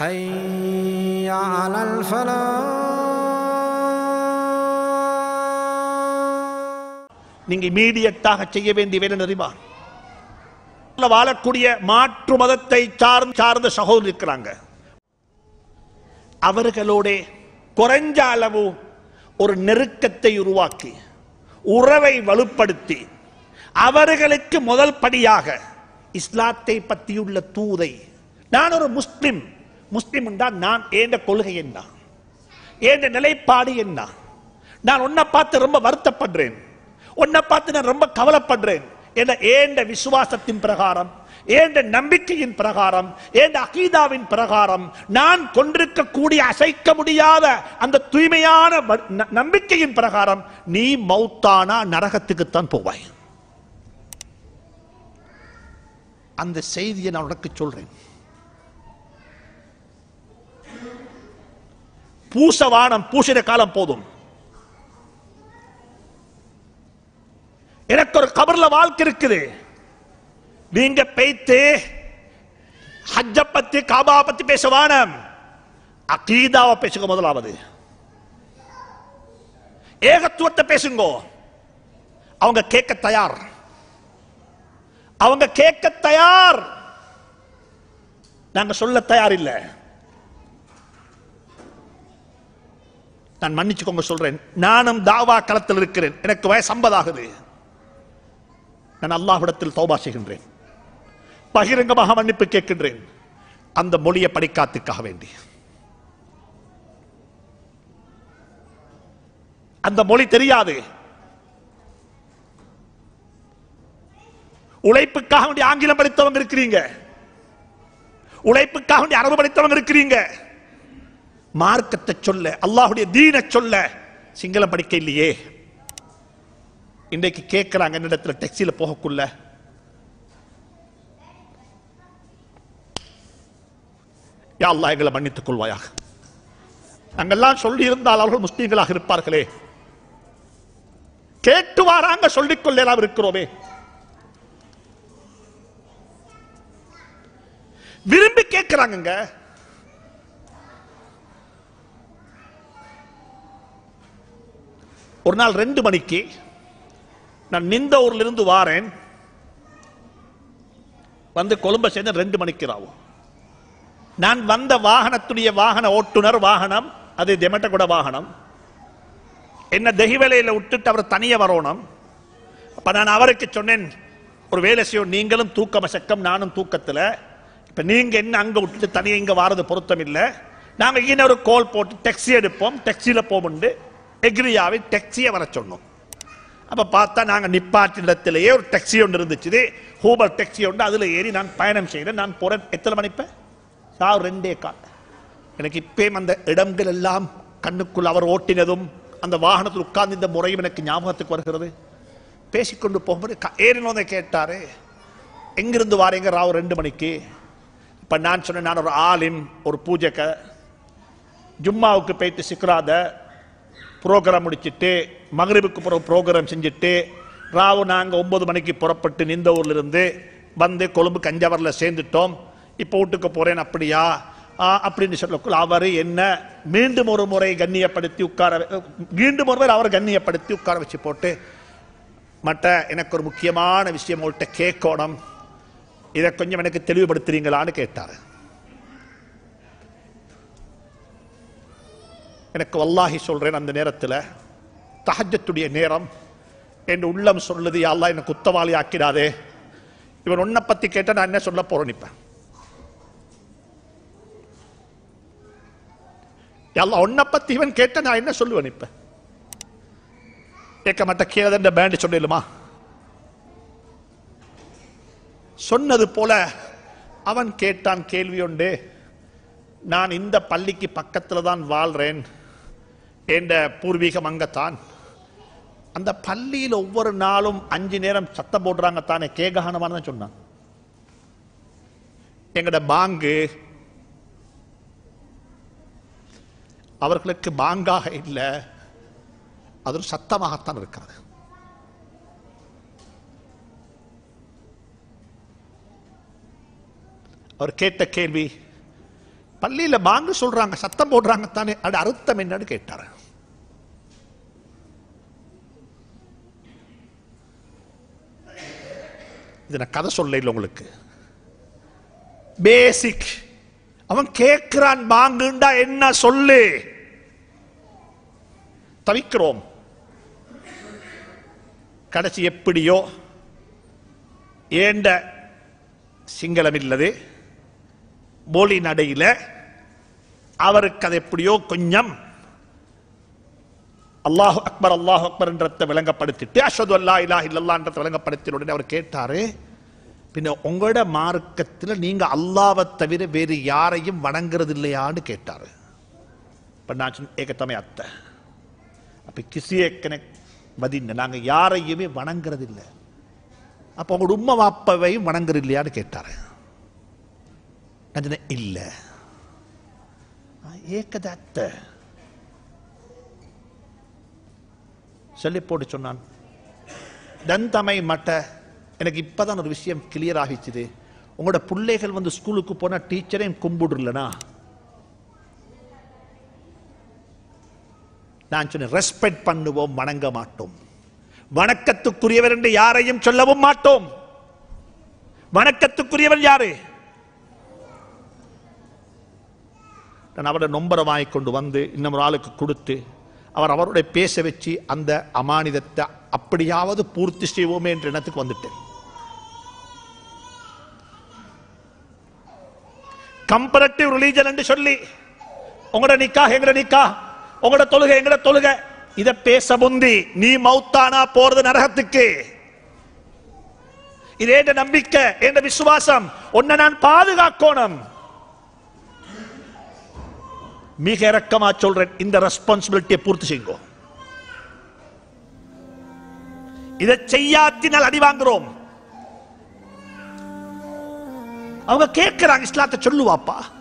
حي على الفلاح. நீங்க இமீடியட்டாக செய்ய வேண்டிய வேலை தெரியுமா? வாழக்கூடிய மாற்று மதத்தை சார்ந்த சகோதரர் இருக்கிறாங்க. அவர்களோட குறைஞ்ச அளவு ஒரு நெருக்கத்தை உருவாக்கி உறவை வலுப்படுத்தி அவர்களுக்கு முதல் படியாக இஸ்லாத்தை பற்றியுள்ள தூதை, நான் ஒரு முஸ்லிம் என்றால் நான் ஏண்ட கொள்கை என்ன, ஏண்ட நிலைப்பாடு என்ன, நான் உன்னை பார்த்து ரொம்ப வருத்தப்படுறேன், உன்னை பார்த்து நான் ரொம்ப கவலைப்படுறேன் என்ற ஏண்ட விசுவாசத்தின் பிரகாரம், ஏண்ட நம்பிக்கையின் பிரகாரம், ஏண்ட அகீதாவின் பிரகாரம் நான் கொண்டிருக்கக்கூடிய அசைக்க முடியாத அந்த தூய்மையான நம்பிக்கையின் பிரகாரம் நீ மௌத்தானா நரகத்துக்குத்தான் போவாய். அந்த செய்தியை நான் உனக்கு சொல்றேன். பூசவானம் பூசின காலம் போதும். எனக்கு ஒரு கபர்ல வாழ்க்கை இருக்குது. நீங்க பேய்த்து ஹஜ்ஜ பத்தி காபா பத்தி பேசவானம், அகீதாவை பேசுங்க. முதலாவது ஏகத்துவத்தை பேசுங்க. அவங்க கேட்க தயார், அவங்க கேட்க தயார், நாங்க சொல்ல தயார் இல்லை. நான் மன்னிச்சுக்கோங்க சொல்றேன், நானும் தாவா களத்தில் இருக்கிறேன். எனக்கு வயசு 50 ஆகுது. நான் அல்லாஹ்விடத்தில் தௌபா செய்கின்றேன், பகிரங்கமாக மன்னிப்பு கேட்கின்றேன். அந்த மொழியை படிக்காத்துக்காக வேண்டி, அந்த மொழி தெரியாது. உழைப்புக்காக வேண்டிய ஆங்கிலம் படித்தவங்க இருக்கிறீங்க, உழைப்புக்காக வேண்டிய அரபு படித்தவங்க இருக்கிறீங்க. மார்க்கத்தை சொல்ல, அல்லாஹ்வுடைய தீனை சொல்ல சிங்களம் படிக்க இல்லையே. இன்றைக்கு கேட்கிறாங்க என்னிடத்துல டாக்ஸில போகக்குள்ள, யா அல்லாஹ் எங்களை மன்னித்துக் கொள்வாயாக. நாங்கெல்லாம் சொல்லி இருந்தால் அவர்கள் முஸ்லீம்களாக இருப்பார்களே. கேட்டு வாராங்க, சொல்லிக் கொள்ளலாம் இருக்கிறோமே. விரும்பி கேட்கிறாங்க. ஒரு நாள் 2 மணிக்கு நான் நிந்த ஊர்ல இருந்து வாரேன், வந்து கொழும்பை சேர்ந்த 2 மணிக்கு ராவும். நான் வந்த வாகனத்துடைய வாகன ஓட்டுநர் வாகனம் அது தெமட்டகுட வாகனம். என்ன தெஹிவலையில விட்டுட்டு அவர் தனியே வரணும். அப்ப நான் அவருக்கு சொன்னேன், ஒரு வேலை செய்யும், நீங்களும் தூக்க மசக்கம், நானும் தூக்கத்துல. இப்ப நீங்க என்ன அங்க விட்டுட்டு தனியே இங்க வாரது பொருத்தம் இல்லை. நாங்க இங்க ஒரு கோல் போட்டு டாக்ஸி எடுப்போம், டாக்ஸியில போமுண்டு எக்ரியாவை டாக்ஸியை வர சொன்னோம். அப்ப பார்த்தா நாங்க நிப்பாட்டின இடத்திலேயே ஒரு டாக்ஸி ஒன்று இருந்துச்சு, ஹூபர் டாக்ஸி ஒன்று. அதுல ஏறி நான் பயணம் செய்யறேன். நான் போறேன் எத்தனை மணிப்ப 2:15. எனக்கு இப்பயும் அந்த இடங்கள் எல்லாம் கண்ணுக்குள் அவர் ஓட்டினதும் அந்த வாகனத்தில் உட்கார்ந்து இந்த முறையும் எனக்கு ஞாபகத்துக்கு வருகிறது. பேசிக்கொண்டு போகும்போது ஏறினோதை கேட்டாரு, எங்கிருந்து வாரீங்க? 2 மணிக்கு. இப்ப நான் சொன்னேன், நான் ஒரு ஆலிம், ஒரு பூஜைக்க ஜும்மாவுக்கு போயிட்டு சிக்ராத புரோகிராம் முடிச்சுட்டு மகரிபுக்கு பிறகு புரோகிராம் செஞ்சுட்டு ராவு நாங்க 9 மணிக்கு புறப்பட்டு நிந்த ஊர்ல இருந்து வந்து கொழும்பு கஞ்சவரில் சேர்ந்துட்டோம். இப்போ வீட்டுக்கு போறேன். அப்படியா அப்படின்னு சொல்லக்குள்ள அவர் என்ன மீண்டும் ஒரு முறை கண்ணியப்படுத்தி உட்கார, மீண்டும் ஒருவர் அவர் கண்ணியப்படுத்தி உட்கார வச்சு போட்டு, மற்ற எனக்கு ஒரு முக்கியமான விஷயம் உங்கள்கிட்ட கேட்கணும், இதை கொஞ்சம் எனக்கு தெளிவுபடுத்துறீங்களான்னு கேட்டார். எனக்கு வல்லாஹி சொல்றேன், அந்த நேரத்தில் தஹஜ்ஜத்துடைய நேரம், என் உள்ளம் சொல்லுது, யா அல்லாஹ் எனக்கு குத்தவாளி ஆக்கிடாதே. இவன் உன்னை பத்தி கேட்ட நான் என்ன சொல்ல போறேன்? இப்ப யா அல்லாஹ் உன்னை பத்தி இவன் கேட்ட நான் என்ன சொல்லுவேன்? இப்ப கேட்க மாட்ட கீழே இந்த பேண்ட் சொல்லிடுமா? சொன்னது போல அவன் கேட்டான் கேள்வி உண்டு. நான் இந்த பள்ளிக்கு பக்கத்துல தான் வாழ்றேன், என்ற பூர்வீகம் அங்கத்தான். அந்த பள்ளியில் ஒவ்வொரு நாளும் 5 நேரம் சத்தம் போடுறாங்க தானே, கேகஹானமான சொன்னான். எங்கட பாங்கு அவர்களுக்கு பாங்காக இல்லை, அது ஒரு சத்தமாகத்தான் இருக்காது. அவர் கேட்ட கேள்வி, பள்ளியில பாங்கு சொல்றாங்க, சத்தம் போடுறாங்க தானே, அது அர்த்தம் என்னன்னு கேட்டாரு. இது நான் கதை சொல்ல இல்லை உங்களுக்கு, பேசிக். அவன் கேட்கிறான் பாங்குண்டா என்ன சொல்லு. தவிக்கிறோம். கடைசி எப்படியோ ஏண்ட சிங்களம் இல்லது மொழி நடையில அவருக்கு அது எப்படியோ கொஞ்சம் அல்லாஹ் அக்பர் என்றதை விளங்கப்படுத்திட்டு அஷ்ஹது அல்லா இலாஹ இல்லல்லாஹ் என்றதை விளங்கப்படுத்தின உடனே அவர் கேட்டாரு, பின்ன உங்களோட மார்க்கத்தில் நீங்க அல்லாஹ்வை தவிர வேறு யாரையும் வணங்குறது இல்லையான்னு கேட்டாரு. இப்ப நான் சொன்ன ஏகத்தமே அத்தை, அப்ப கிசியே கனெக்ட் மதின நாங்க யாரையுமே வணங்குறது இல்லை. அப்ப உங்களோட உம்மா வாப்பவையும் வணங்குறது இல்லையான்னு கேட்டாரு. நான் சொன்னேன் இல்ல. ஏகத அத்தை சொல்லி போட்டு சொன்னான், தந்தமை மட்ட எனக்கு இப்பதான் ஒரு விஷயம் கிளியர் ஆகிச்சுது. உங்களோட பிள்ளைகள் வந்து ஸ்கூலுக்கு போனா டீச்சரையும் கும்பிடுலனா, நான் சொன்னேன் ரெஸ்பெக்ட் பண்ணுவோம், வணங்க மாட்டோம். வணக்கத்துக்குரியவர் என்று யாரையும் சொல்லவும் மாட்டோம். வணக்கத்துக்குரியவர் யாரு? நான் அவரோட நொம்பரை வாங்கி கொண்டு வந்து இன்னொரு ஆளுக்கு கொடுத்து அவர் அவருடைய பேச வச்சு அந்த அமானிதத்தை அப்படியாவது பூர்த்தி செய்வோமே என்ற எண்ணத்துக்கு வந்துட்டேன். கம்பேரிட்டிவ் ரிலிஜன் என்று சொல்லி உங்களோட நிக்கா எங்கட நிக்கா, உங்களோட தொழுகை எங்கட தொழுகை, இத பேச முந்தி நீ மௌத்தானா போறது நரகத்துக்கு. இது என்ற நம்பிக்கை, என்ற விசுவாசம், உன்னை நான் பாதுகாக்கணும். மிக இறக்கமா சொல்றேன், இந்த ரெஸ்பான்சிபிலிட்டியை பூர்த்தி செய்யுங்க. இதை செய்யாத்தினால் அடி வாங்குறோம். அவங்க கேட்கிறாங்க, இஸ்லாத்தை சொல்லுவாப்பா.